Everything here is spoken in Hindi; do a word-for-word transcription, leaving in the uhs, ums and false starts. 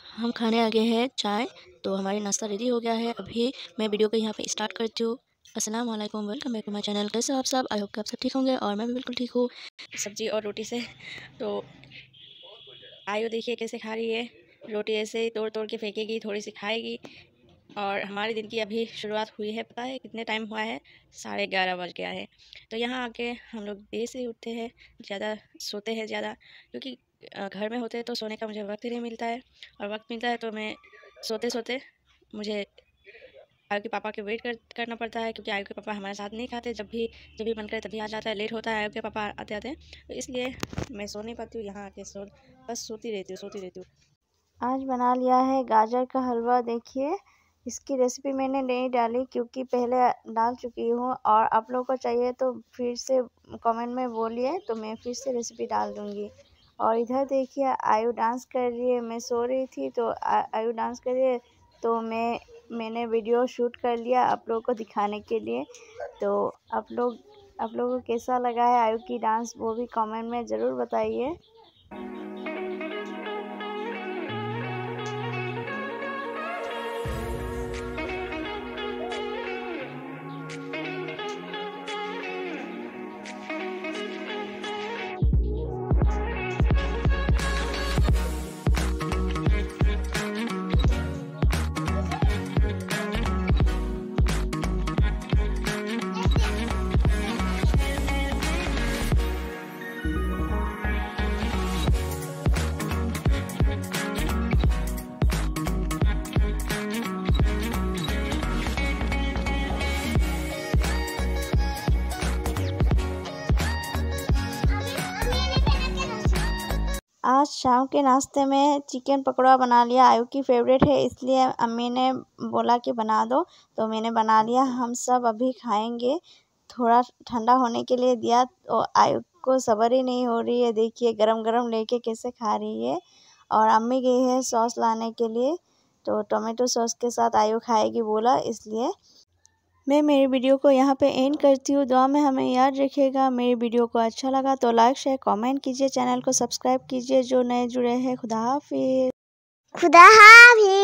हम खाने आ गए हैं चाय। तो हमारी नाश्ता रेडी हो गया है। अभी मैं वीडियो को यहाँ पे स्टार्ट करती हूँ। अस्सलाम वालेकुम, welcome back to my channel. कैसे हो आप सब? आई होप कि आप सब ठीक होंगे और मैं भी बिल्कुल ठीक हूँ। सब्जी और रोटी से तो आयु देखिए कैसे खा रही है। रोटी ऐसे ही तोड़ तोड़ के फेंकेगी, थोड़ी सी खाएगी। और हमारे दिन की अभी शुरुआत हुई है। पता है कितने टाइम हुआ है? साढ़े ग्यारह बज गया है। तो यहाँ आके हम लोग देर से उठते हैं, ज़्यादा सोते हैं ज़्यादा, क्योंकि घर में होते हैं तो सोने का मुझे वक्त ही नहीं मिलता है। और वक्त मिलता है तो मैं सोते सोते मुझे आयु के पापा के वेट कर करना पड़ता है, क्योंकि आयु के पापा हमारे साथ नहीं खाते। जब भी जब भी मन करे तभी आ जाता है। लेट होता है आयु के पापा आते आते, तो इसलिए मैं सो नहीं पाती हूँ। यहाँ आके सो बस सोती रहती हूँ सोती रहती हूँ। आज बना लिया है गाजर का हलवा। देखिए, इसकी रेसिपी मैंने नहीं डाली क्योंकि पहले डाल चुकी हूँ, और आप लोगों को चाहिए तो फिर से कमेंट में बोलिए तो मैं फिर से रेसिपी डाल दूँगी। और इधर देखिए आयु डांस कर रही है। मैं सो रही थी तो आयु डांस कर रही है, तो मैं मैंने वीडियो शूट कर लिया आप लोगों को दिखाने के लिए। तो आप लोग आप लोगों को कैसा लगा है आयु की डांस, वो भी कमेंट में ज़रूर बताइए। आज शाम के नाश्ते में चिकन पकौड़ा बना लिया। आयु की फेवरेट है, इसलिए अम्मी ने बोला कि बना दो, तो मैंने बना लिया। हम सब अभी खाएंगे। थोड़ा ठंडा होने के लिए दिया तो आयु को सब्र ही नहीं हो रही है। देखिए गरम गरम लेके कैसे खा रही है। और अम्मी गई है सॉस लाने के लिए, तो टोमेटो सॉस के साथ आयु खाएगी बोला, इसलिए मैं मेरी वीडियो को यहाँ पे एंड करती हूँ। दुआ में हमें याद रखिएगा। मेरी वीडियो को अच्छा लगा तो लाइक शेयर कमेंट कीजिए, चैनल को सब्सक्राइब कीजिए जो नए जुड़े हैं। खुदा हाफिज़। खुदा हाफिज़।